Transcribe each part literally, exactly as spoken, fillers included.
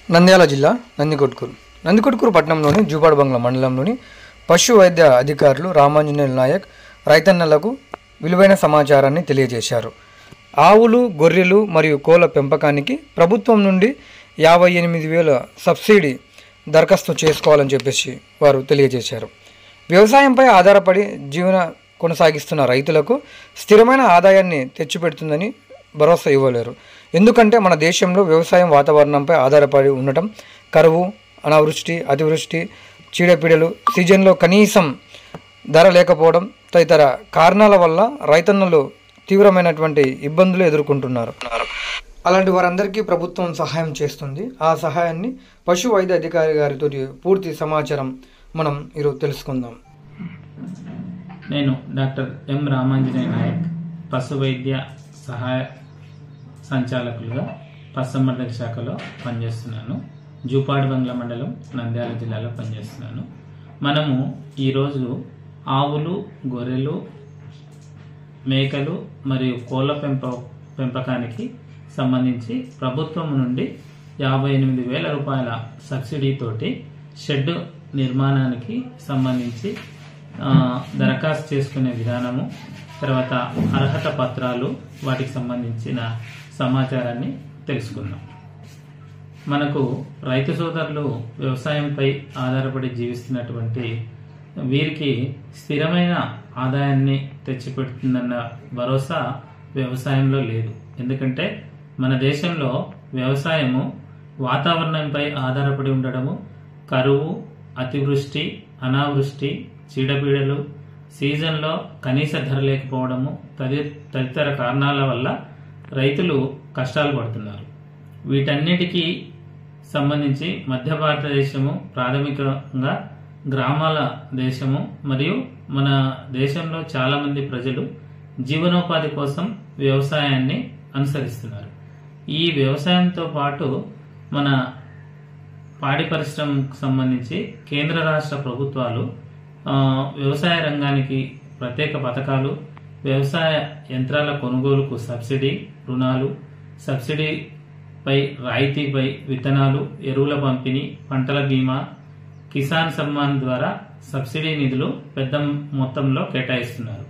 నంద్యాల జిల్లా నందికొట్కూరు నందికొట్కూరు పట్టణంలోని జూపాడుబంగ్లా మండలంలోని పశు వైద్య అధికారులు రామాంజనేయులు నాయక్ రైతన్నలకు విలువైన సమాచారాన్ని తెలియజేశారు. ఆవులు, గొర్రెలు మరియు కోళ్ల పెంపకానికి ప్రభుత్వం నుండి యాభై ఎనిమిది వేల సబ్సిడీ దరఖాస్తు చేసుకోవాలని చెప్పేసి వారు తెలియజేశారు. వ్యవసాయంపై ఆధారపడి జీవన కొనసాగిస్తున్న రైతులకు స్థిరమైన ఆదాయాన్ని తెచ్చిపెడుతుందని భరోసా ఇవ్వలేరు. ఎందుకంటే మన దేశంలో వ్యవసాయం వాతావరణంపై ఆధారపడి ఉండటం, కరువు, అనావృష్టి, అతివృష్టి, చీడపీడలు, సీజన్లో కనీసం ధర లేకపోవడం తదితర కారణాల వల్ల రైతన్నలు తీవ్రమైనటువంటి ఇబ్బందులు ఎదుర్కొంటున్నారు. అలాంటి వారందరికీ ప్రభుత్వం సహాయం చేస్తుంది. ఆ సహాయాన్ని పశు వైద్య అధికారి గారితో పూర్తి సమాచారం మనం ఈరోజు తెలుసుకుందాం. నేను డాక్టర్ ఎం రామాంజనేయ నాయక్, పశు వైద్య సహాయ సంచాలకులుగా పశుసంవర్ధక శాఖలో పనిచేస్తున్నాను. జూపాడుబంగ్లా మండలం, నంద్యాల జిల్లాలో పనిచేస్తున్నాను. మనము ఈరోజు ఆవులు, గొర్రెలు, మేకలు మరియు కోళ్ల పెంప పెంపకానికి సంబంధించి ప్రభుత్వం నుండి యాభై ఎనిమిది వేల రూపాయల సబ్సిడీతోటి షెడ్ నిర్మాణానికి సంబంధించి దరఖాస్తు చేసుకునే విధానము, తర్వాత అర్హత పత్రాలు, వాటికి సంబంధించిన సమాచారాన్ని తెలుసుకుందాం. మనకు రైతు సోదరులు వ్యవసాయంపై ఆధారపడి జీవిస్తున్నటువంటి వీరికి స్థిరమైన ఆదాయాన్ని తెచ్చిపెడుతుందన్న భరోసా వ్యవసాయంలో లేదు. ఎందుకంటే మన దేశంలో వ్యవసాయము వాతావరణంపై ఆధారపడి ఉండడము, కరువు, అతివృష్టి, అనావృష్టి, చీడపీడలు, సీజన్లో కనీస ధర లేకపోవడము తది తదితర కారణాల వల్ల రైతులు కష్టాలు పడుతున్నారు. వీటన్నిటికీ సంబంధించి మధ్య భారతదేశము ప్రాథమికంగా గ్రామాల దేశము మరియు మన దేశంలో చాలా మంది ప్రజలు జీవనోపాధి కోసం వ్యవసాయాన్ని అనుసరిస్తున్నారు. ఈ వ్యవసాయంతో పాటు మన పాడి పరిశ్రమకు సంబంధించి కేంద్ర రాష్ట్ర ప్రభుత్వాలు వ్యవసాయ రంగానికి ప్రత్యేక పథకాలు, వ్యవసాయ యంత్రాల కొనుగోలుకు సబ్సిడీ, రుణాలు, సబ్సిడీపై రాయితీపై విత్తనాలు, ఎరువుల పంపిణీ, పంటల బీమా, కిసాన్ సమ్మాన్ ద్వారా సబ్సిడీ నిధులు పెద్ద మొత్తంలో కేటాయిస్తున్నారు.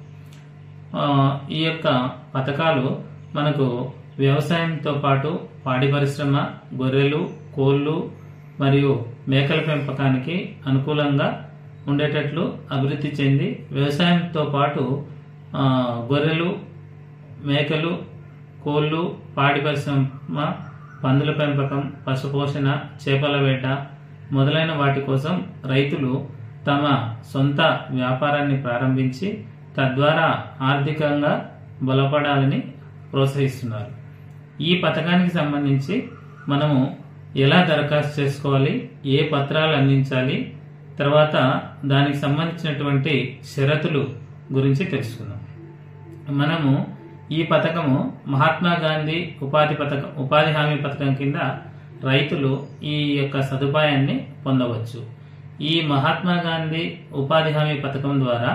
ఈ యొక్క పథకాలు మనకు వ్యవసాయంతో పాటు పాడి పరిశ్రమ, గొర్రెలు, కోళ్లు మరియు మేకల పెంపకానికి అనుకూలంగా ఉండేటట్లు అభివృద్ధి చెంది వ్యవసాయంతో పాటు గొర్రెలు, మేకలు, కోళ్లు, పాడి పరిశ్రమ, పందుల పెంపకం, పశుపోషణ, చేపల వేట మొదలైన వాటి కోసం రైతులు తమ సొంత వ్యాపారాన్ని ప్రారంభించి తద్వారా ఆర్థికంగా బలపడాలని ప్రోత్సహిస్తున్నారు. ఈ పథకానికి సంబంధించి మనము ఎలా దరఖాస్తు చేసుకోవాలి, ఏ పత్రాలు అందించాలి, తర్వాత దానికి సంబంధించినటువంటి షరతులు గురించి తెలుసుకుందాం. మనము ఈ పథకము మహాత్మా గాంధీ ఉపాధి పథకం ఉపాధి హామీ పథకం కింద రైతులు ఈ యొక్క సదుపాయాన్ని పొందవచ్చు. ఈ మహాత్మా గాంధీ ఉపాధి హామీ పథకం ద్వారా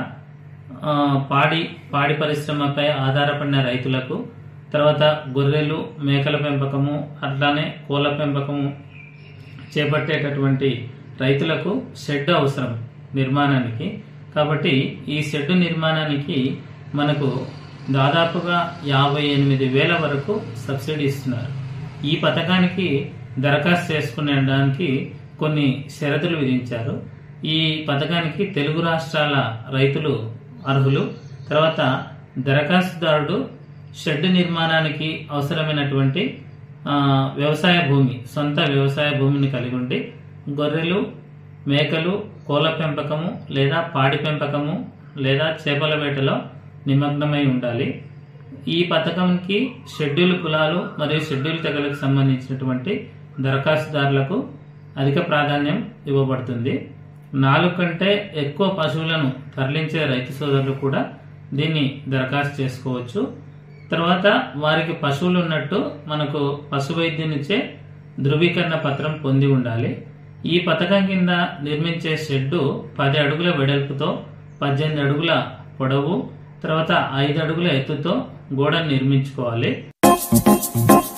పాడి పాడి పరిశ్రమపై ఆధారపడిన రైతులకు, తర్వాత గొర్రెలు, మేకల పెంపకము, అట్లానే కోళ్ల పెంపకము చేపట్టేటటువంటి రైతులకు షెడ్ అవసరం నిర్మాణానికి. కాబట్టి ఈ షెడ్ నిర్మాణానికి మనకు దాదాపుగా యాభై ఎనిమిది వేల వరకు సబ్సిడీ ఇస్తున్నారు. ఈ పథకానికి దరఖాస్తు చేసుకునేడానికి కొన్ని షరతులు విధించారు. ఈ పథకానికి తెలుగు రాష్ట్రాల రైతులు అర్హులు. తర్వాత దరఖాస్తుదారుడు షెడ్ నిర్మాణానికి అవసరమైనటువంటి వ్యవసాయ భూమి, సొంత వ్యవసాయ భూమిని కలిగి ఉండి గొర్రెలు, మేకలు, కోళ్ల పెంపకము లేదా పాడి పెంపకము లేదా చేపల వేటలో నిమగ్నమై ఉండాలి. ఈ పథకంకి షెడ్యూల్ కులాలు మరియు షెడ్యూల్ తెగలకు సంబంధించినటువంటి దరఖాస్తుదారులకు అధిక ప్రాధాన్యం ఇవ్వబడుతుంది. నాలుగు కంటే ఎక్కువ పశువులను తరలించే రైతు సోదరులు కూడా దీన్ని దరఖాస్తు చేసుకోవచ్చు. తర్వాత వారికి పశువులు ఉన్నట్టు మనకు పశు వైద్యునిచ్చే ధృవీకరణ పత్రం పొంది ఉండాలి. ఈ పథకం కింద నిర్మించే షెడ్డు పది అడుగుల వెడల్పుతో, పద్దెనిమిది అడుగుల పొడవు, తర్వాత ఐదు అడుగుల ఎత్తుతో గోడను నిర్మించుకోవాలి.